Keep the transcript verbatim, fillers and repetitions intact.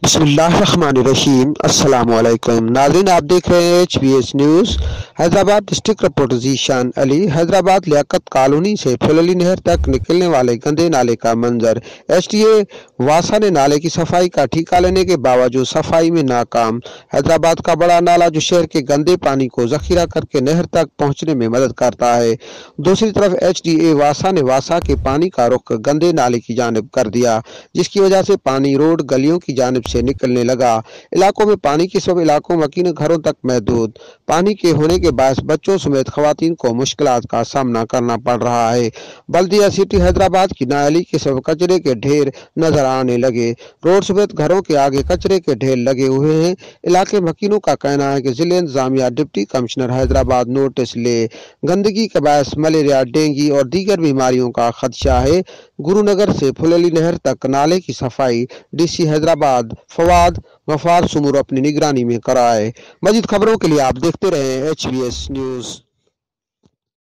बिस्मिल्लाहिर्रहमानिर्रहीम। अस्सलाम वालेकुम नाज़रीन, आप देख रहे हैं H B S news. Hyderabad district reporter Zeeshan Ali. Hyderabad Liaquat colony से फुलली नहर तक निकलने वाले गंदे नाले का मंजर। एस टी ए वासा ने नाले की सफाई का ठेका लेने के बावजूद सफाई में नाकाम। हैदराबाद का बड़ा नाला जो शहर के गंदे पानी को जखीरा करके नहर तक पहुंचने में मदद करता है, दूसरी तरफ एच डी ए वासा ने वासा के पानी का रुख गंदे नाले की जानिब कर दिया, जिसकी वजह से पानी रोड गलियों की जानिब से निकलने लगा। इलाकों में पानी के सब इलाकों मकीन घरों तक महदूद। पानी के होने के बायस बच्चों समेत खवातीन को मुश्किलात का सामना करना पड़ रहा है। बल्दिया सिटी हैदराबाद की नाली के सब कचरे के ढेर नजर आने लगे। रोड समेत घरों के आगे कचरे के ढेर लगे हुए हैं। इलाके मकीनों का कहना है कि जिले इंतजामिया डिप्टी कमिश्नर हैदराबाद नोटिस ले। गंदगी के बायस मलेरिया, डेंगू और दीगर बीमारियों का खदशा है। गुरुनगर से फुलली नहर तक नाले की सफाई डीसी हैदराबाद फवाद गफार सुमूर अपनी निगरानी में कराए। मजीद खबरों के लिए आप देखते रहे एच बी एस न्यूज़।